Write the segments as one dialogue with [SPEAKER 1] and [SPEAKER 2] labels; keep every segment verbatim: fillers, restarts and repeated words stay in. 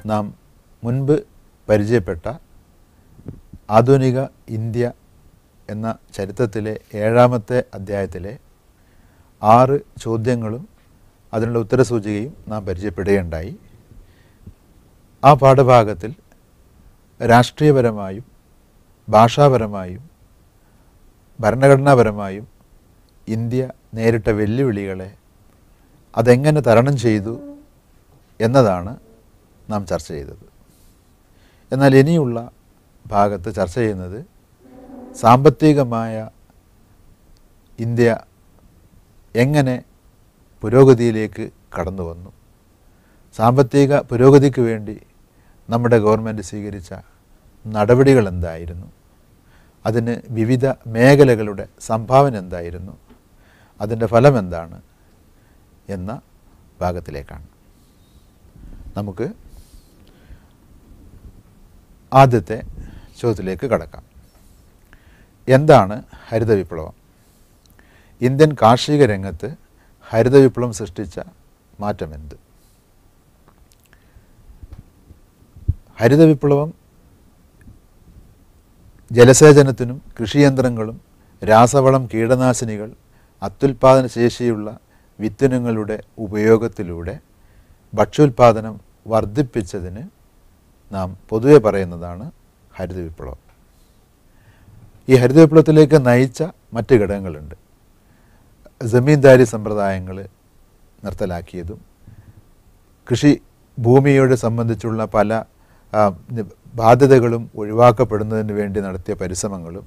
[SPEAKER 1] നാം മുൻപ് പരിചയപ്പെട്ട ആധുനിക ഇന്ത്യ എന്ന ചരിത്രത്തിലെ ഏഴാമത്തെ അധ്യായത്തിലെ ആറ് ചോദ്യങ്ങളും അതിനുള്ള ഉത്തരസൂചികയും നാം പരിചയപ്പെടുകയുണ്ടായി. ആ പാഠഭാഗത്തിൽ രാഷ്ട്രീയപരമായും ഭാഷാപരമായും ഭരണഘടനാപരമായും ഇന്ത്യ നേരിട്ട വെല്ലുവിളികളെ അതെങ്ങനെ തരണം ചെയ്തു എന്നതാണ് നാം ചർച്ച ചെയ്തത്. എന്നാൽ ഇനിയുള്ള ഭാഗത്ത് ചർച്ച ചെയ്യുന്നത് സാമ്പത്തികമായ ഇന്ത്യ എങ്ങനെ പുരോഗതിയിലേക്ക് കടന്നു വന്നു, സാമ്പത്തിക പുരോഗതിക്ക് വേണ്ടി നമ്മുടെ ഗവൺമെൻറ് സ്വീകരിച്ച നടപടികൾ എന്തായിരുന്നു, അതിന് വിവിധ മേഖലകളുടെ സംഭാവന എന്തായിരുന്നു, അതിൻ്റെ ഫലം എന്താണ് എന്ന ഭാഗത്തിലേക്കാണ്. നമുക്ക് ആദ്യത്തെ ചോദ്യത്തിലേക്ക് കടക്കാം. എന്താണ് ഹരിത വിപ്ലവം? ഇന്ത്യൻ കാർഷിക രംഗത്ത് ഹരിത വിപ്ലവം സൃഷ്ടിച്ച മാറ്റമെന്ത്? ഹരിത വിപ്ലവം ജലസേചനത്തിനും കൃഷിയന്ത്രങ്ങളും രാസവളം, കീടനാശിനികൾ, അത്യുൽപാദന ശേഷിയുള്ള വിത്തിനങ്ങളുടെ ഉപയോഗത്തിലൂടെ ഭക്ഷ്യോൽപാദനം വർദ്ധിപ്പിച്ചതിന് നാം പൊതുവെ പറയുന്നതാണ് ഹരിത വിപ്ലവം. ഈ ഹരിത വിപ്ലവത്തിലേക്ക് നയിച്ച മറ്റ് ഘടകങ്ങളുണ്ട്. ജമീന്ദാരി സമ്പ്രദായങ്ങൾ നിർത്തലാക്കിയതും കൃഷി ഭൂമിയോട് സംബന്ധിച്ചുള്ള പല ബാധ്യതകളും ഒഴിവാക്കപ്പെടുന്നതിന് വേണ്ടി നടത്തിയ പരിശ്രമങ്ങളും,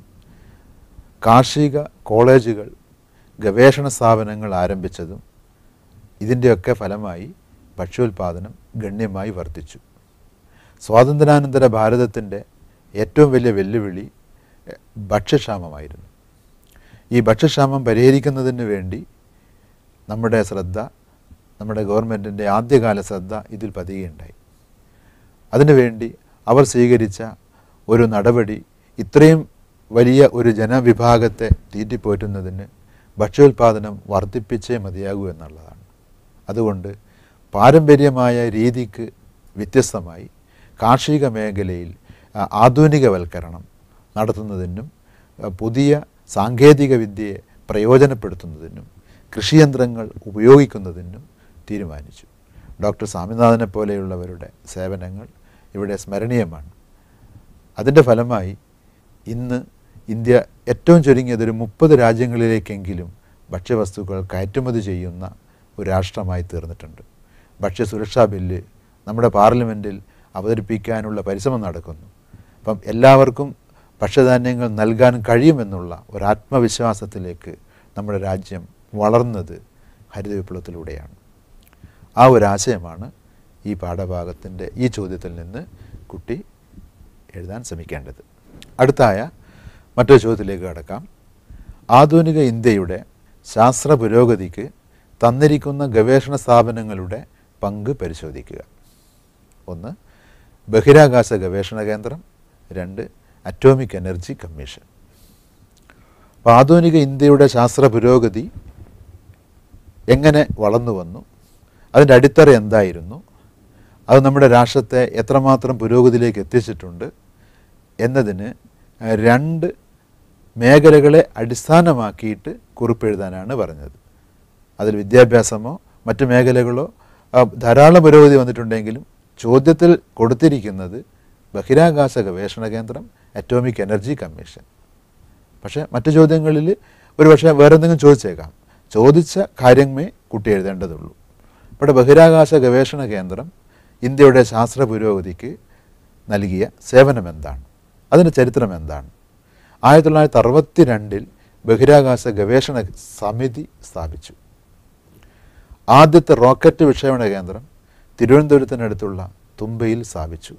[SPEAKER 1] കാർഷിക കോളേജുകൾ, ഗവേഷണ സ്ഥാപനങ്ങൾ ആരംഭിച്ചതും ഇതിൻ്റെയൊക്കെ ഫലമായി ഭക്ഷ്യോൽപാദനം ഗണ്യമായി വർദ്ധിച്ചു. സ്വാതന്ത്ര്യാനന്തര ഭാരതത്തിൻ്റെ ഏറ്റവും വലിയ വെല്ലുവിളി ഭക്ഷ്യക്ഷാമമായിരുന്നു. ഈ ഭക്ഷ്യക്ഷാമം പരിഹരിക്കുന്നതിന് വേണ്ടി നമ്മുടെ ശ്രദ്ധ, നമ്മുടെ ഗവൺമെൻറ്റിൻ്റെ ആദ്യകാല ശ്രദ്ധ ഇതിൽ പതിയുകയുണ്ടായി. അതിനുവേണ്ടി അവർ സ്വീകരിച്ച ഒരു നടപടി ഇത്രയും വലിയ ഒരു ജനവിഭാഗത്തെ തീറ്റിപ്പോറ്റുന്നതിന് ഭക്ഷ്യോൽപാദനം വർദ്ധിപ്പിച്ചേ മതിയാകൂ എന്നുള്ളതാണ്. അതുകൊണ്ട് പാരമ്പര്യമായ രീതിക്ക് വ്യത്യസ്തമായി കാർഷിക മേഖലയിൽ ആധുനികവൽക്കരണം നടത്തുന്നതിനും പുതിയ സാങ്കേതിക വിദ്യയെ പ്രയോജനപ്പെടുത്തുന്നതിനും കൃഷിയന്ത്രങ്ങൾ ഉപയോഗിക്കുന്നതിനും തീരുമാനിച്ചു. ഡോക്ടർ സ്വാമിനാഥനെ പോലെയുള്ളവരുടെ സേവനങ്ങൾ ഇവിടെ സ്മരണീയമാണ്. അതിൻ്റെ ഫലമായി ഇന്ന് ഇന്ത്യ ഏറ്റവും ചുരുങ്ങിയതൊരു മുപ്പത് രാജ്യങ്ങളിലേക്കെങ്കിലും ഭക്ഷ്യവസ്തുക്കൾ കയറ്റുമതി ചെയ്യുന്ന ഒരു രാഷ്ട്രമായി തീർന്നിട്ടുണ്ട്. ഭക്ഷ്യസുരക്ഷാ ബില്ല് നമ്മുടെ പാർലമെൻറ്റിൽ അവതരിപ്പിക്കാനുള്ള പരിശ്രമം നടക്കുന്നു. അപ്പം എല്ലാവർക്കും ഭക്ഷ്യധാന്യങ്ങൾ നൽകാൻ കഴിയുമെന്നുള്ള ഒരാത്മവിശ്വാസത്തിലേക്ക് നമ്മുടെ രാജ്യം വളർന്നത് ഹരിത വിപ്ലവത്തിലൂടെയാണ്. ആ ഒരാശയമാണ് ഈ പാഠഭാഗത്തിൻ്റെ ഈ ചോദ്യത്തിൽ നിന്ന് കുട്ടി എഴുതാൻ ശ്രമിക്കേണ്ടത്. അടുത്തായ മറ്റൊരു ചോദ്യത്തിലേക്ക് കടക്കാം. ആധുനിക ഇന്ത്യയുടെ ശാസ്ത്ര പുരോഗതിക്ക് തന്നിരിക്കുന്ന ഗവേഷണ സ്ഥാപനങ്ങളുടെ പങ്ക് പരിശോധിക്കുക. ഒന്ന്, ബഹിരാകാശ ഗവേഷണ കേന്ദ്രം. രണ്ട്, അറ്റോമിക് എനർജി കമ്മീഷൻ. അപ്പോൾ ആധുനിക ഇന്ത്യയുടെ ശാസ്ത്ര പുരോഗതി എങ്ങനെ വളർന്നു വന്നു, അതിൻ്റെ അടിത്തറ എന്തായിരുന്നു, അത് നമ്മുടെ രാഷ്ട്രത്തെ എത്രമാത്രം പുരോഗതിയിലേക്ക് എത്തിച്ചിട്ടുണ്ട് എന്നതിന് രണ്ട് മേഖലകളെ അടിസ്ഥാനമാക്കിയിട്ട് കുറിപ്പെഴുതാനാണ് പറഞ്ഞത്. അതിൽ വിദ്യാഭ്യാസമോ മറ്റു മേഖലകളോ ധാരാളം പുരോഗതി വന്നിട്ടുണ്ടെങ്കിലും ചോദ്യത്തിൽ കൊടുത്തിരിക്കുന്നത് ബഹിരാകാശ ഗവേഷണ കേന്ദ്രം, അറ്റോമിക് എനർജി കമ്മീഷൻ. പക്ഷേ മറ്റു ചോദ്യങ്ങളിൽ ഒരു പക്ഷേ വേറെ എന്തെങ്കിലും ചോദിച്ചേക്കാം. ചോദിച്ച കാര്യമേ കുട്ടി എഴുതേണ്ടതുള്ളൂ. ഇവിടെ ബഹിരാകാശ ഗവേഷണ കേന്ദ്രം ഇന്ത്യയുടെ ശാസ്ത്ര പുരോഗതിക്ക് നൽകിയ സേവനം എന്താണ്, അതിൻ്റെ ചരിത്രം എന്താണ്? ആയിരത്തി തൊള്ളായിരത്തി അറുപത്തി രണ്ടിൽ ബഹിരാകാശ ഗവേഷണ സമിതി സ്ഥാപിച്ചു. ആദ്യത്തെ റോക്കറ്റ് വിക്ഷേപണ കേന്ദ്രം തിരുവനന്തപുരത്തിനടുത്തുള്ള തുമ്പയിൽ സ്ഥാപിച്ചു.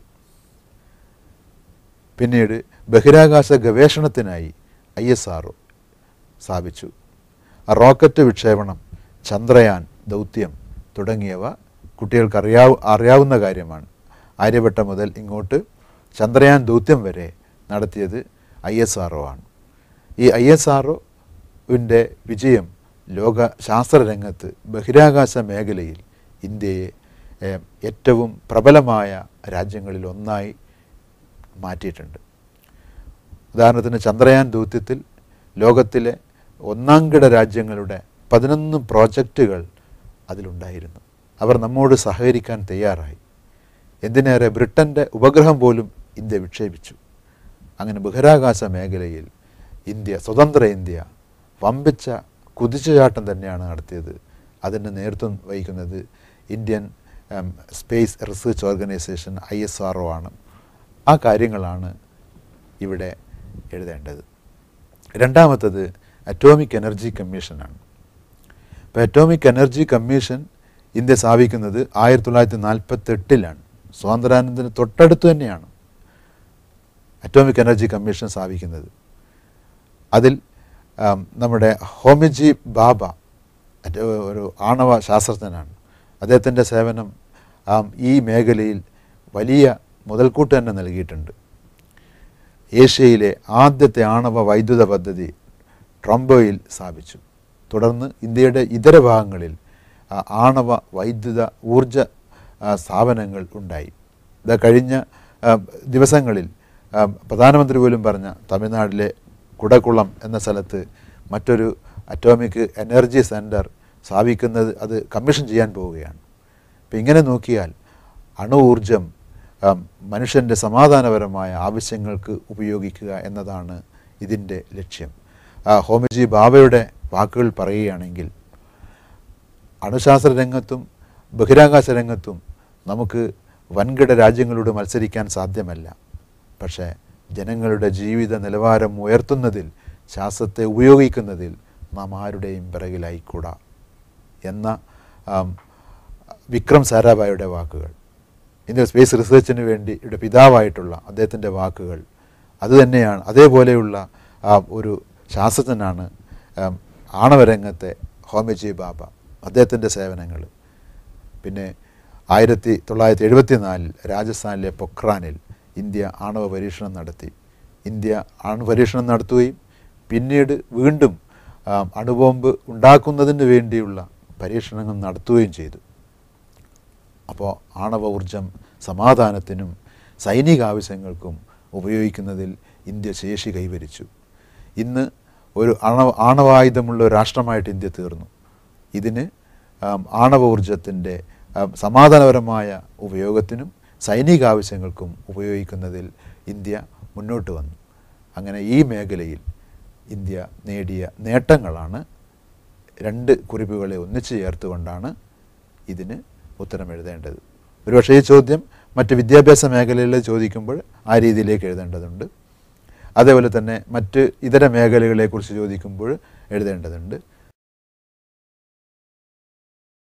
[SPEAKER 1] പിന്നീട് ബഹിരാകാശ ഗവേഷണത്തിനായി ഐ എസ് ആർ ഒ സ്ഥാപിച്ചു. റോക്കറ്റ് വിക്ഷേപണം, ചന്ദ്രയാൻ ദൗത്യം തുടങ്ങിയവ കുട്ടികൾക്ക് അറിയാവ അറിയാവുന്ന കാര്യമാണ്. ആര്യഭട്ട മുതൽ ഇങ്ങോട്ട് ചന്ദ്രയാൻ ദൗത്യം വരെ നടത്തിയത് ഐ എസ് ആർ ഒ ആണ്. ഈ ഐ എസ് ആർ ഒവിൻ്റെ വിജയം ലോക ശാസ്ത്രരംഗത്ത് ബഹിരാകാശ മേഖലയിൽ ഇന്ത്യയെ ഏറ്റവും പ്രബലമായ രാജ്യങ്ങളിൽ ഒന്നായി മാറ്റിയിട്ടുണ്ട്. ഉദാഹരണത്തിന് ചന്ദ്രയാൻ ദൗത്യത്തിൽ ലോകത്തിലെ ഒന്നാംകിട രാജ്യങ്ങളുടെ പതിനൊന്ന് പ്രോജക്റ്റുകൾ അതിലുണ്ടായിരുന്നു. അവർ നമ്മോട് സഹകരിക്കാൻ തയ്യാറായി. എന്തിനേറെ ബ്രിട്ടൻ്റെ ഉപഗ്രഹം പോലും ഇന്ത്യ വിക്ഷേപിച്ചു. അങ്ങനെ ബഹിരാകാശ മേഖലയിൽ ഇന്ത്യ, സ്വതന്ത്ര ഇന്ത്യ വമ്പിച്ച കുതിച്ചുചാട്ടം തന്നെയാണ് നടത്തിയത്. അതിന് നേതൃത്വം വഹിക്കുന്നത് Indian space research organisation I S R O ആണ്. ആ കാര്യങ്ങളാണ് ഇവിടെ എഴുതേണ്ടത്. രണ്ടാമത്തത് അറ്റോമിക് എനർജി കമ്മീഷനാണ്. ഇപ്പോൾ അറ്റോമിക് എനർജി കമ്മീഷൻ ഇന്ത്യ സ്ഥാപിക്കുന്നത് ആയിരത്തി തൊള്ളായിരത്തി നാൽപ്പത്തെട്ടിലാണ്. സ്വാതന്ത്ര്യാനന്തരത്തിന് തൊട്ടടുത്ത് തന്നെയാണ് അറ്റോമിക് എനർജി കമ്മീഷൻ സ്ഥാപിക്കുന്നത്. അതിൽ നമ്മുടെ ഹോമിജി ബാബ ഒരു ആണവ ശാസ്ത്രജ്ഞനാണ്. അദ്ദേഹത്തിൻ്റെ സേവനം ഈ മേഖലയിൽ വലിയ മുതൽക്കൂട്ട് തന്നെ നൽകിയിട്ടുണ്ട്. ഏഷ്യയിലെ ആദ്യത്തെ ആണവ വൈദ്യുത പദ്ധതി ട്രംബോയിൽ സ്ഥാപിച്ചു. തുടർന്ന് ഇന്ത്യയുടെ ഇതര ഭാഗങ്ങളിൽ ആണവ വൈദ്യുത ഊർജ സ്ഥാപനങ്ങൾ ഉണ്ടായി. ഇത് കഴിഞ്ഞ ദിവസങ്ങളിൽ പ്രധാനമന്ത്രി പോലും പറഞ്ഞ തമിഴ്നാട്ടിലെ കുടക്കുളം എന്ന സ്ഥലത്ത് മറ്റൊരു അറ്റോമിക് എനർജി സെൻറ്റർ സ്ഥാപിക്കുന്നത് അത് കമ്മീഷൻ ചെയ്യാൻ പോവുകയാണ്. അപ്പം ഇങ്ങനെ നോക്കിയാൽ അണു ഊർജം മനുഷ്യൻ്റെ സമാധാനപരമായ ആവശ്യങ്ങൾക്ക് ഉപയോഗിക്കുക എന്നതാണ് ഇതിൻ്റെ ലക്ഷ്യം. ഹോമിജി ബാബയുടെ വാക്കുകൾ പറയുകയാണെങ്കിൽ അണുശാസ്ത്ര രംഗത്തും ബഹിരാകാശ രംഗത്തും നമുക്ക് വൻകിട രാജ്യങ്ങളോട് മത്സരിക്കാൻ സാധ്യമല്ല. പക്ഷേ ജനങ്ങളുടെ ജീവിത നിലവാരം ഉയർത്തുന്നതിൽ, ശാസ്ത്രത്തെ ഉപയോഗിക്കുന്നതിൽ നാം ആരുടെയും പിറകിലായിക്കൂടാ എന്ന വിക്രം സാരാഭായിയുടെ വാക്കുകൾ, ഇന്ത്യൻ സ്പേസ് റിസർച്ചിന് വേണ്ടി ഇവിടെ പിതാവായിട്ടുള്ള അദ്ദേഹത്തിൻ്റെ വാക്കുകൾ അതുതന്നെയാണ്. അതേപോലെയുള്ള ഒരു ശാസ്ത്രജ്ഞനാണ് ആണവരംഗത്തെ ഹോമിജി ബാബ, അദ്ദേഹത്തിൻ്റെ സേവനങ്ങൾ. പിന്നെ ആയിരത്തി തൊള്ളായിരത്തി എഴുപത്തി നാലിൽ രാജസ്ഥാനിലെ പൊഖ്രാനിൽ ഇന്ത്യ ആണവ പരീക്ഷണം നടത്തി. ഇന്ത്യ ആണവ പരീക്ഷണം നടത്തുകയും പിന്നീട് വീണ്ടും അണുബോംബ് ഉണ്ടാക്കുന്നതിന് വേണ്ടിയുള്ള പരീക്ഷണങ്ങൾ നടത്തുകയും ചെയ്തു. അപ്പോൾ ആണവ ഊർജം സമാധാനത്തിനും സൈനിക ആവശ്യങ്ങൾക്കും ഉപയോഗിക്കുന്നതിൽ ഇന്ത്യ ശേഷി കൈവരിച്ചു. ഇന്ന് ഒരു ആണവ ആണവായുധമുള്ള ഒരു രാഷ്ട്രമായിട്ട് ഇന്ത്യ തീർന്നു. ഇതിന് ആണവ ഊർജത്തിൻ്റെ സമാധാനപരമായ ഉപയോഗത്തിനും സൈനിക ആവശ്യങ്ങൾക്കും ഉപയോഗിക്കുന്നതിൽ ഇന്ത്യ മുന്നോട്ട് വന്നു. അങ്ങനെ ഈ മേഖലയിൽ ഇന്ത്യ നേടിയ നേട്ടങ്ങളാണ്. രണ്ട് കുറിപ്പുകളെ ഒന്നിച്ചു ചേർത്തുകൊണ്ടാണ് ഇതിന് ഉത്തരം എഴുതേണ്ടത്. ഒരുപക്ഷേ ഈ ചോദ്യം മറ്റ് വിദ്യാഭ്യാസ മേഖലകളിൽ ചോദിക്കുമ്പോൾ ആ രീതിയിലേക്ക് എഴുതേണ്ടതുണ്ട്. അതേപോലെ തന്നെ മറ്റ് ഇതര മേഖലകളെക്കുറിച്ച് ചോദിക്കുമ്പോൾ എഴുതേണ്ടതുണ്ട്.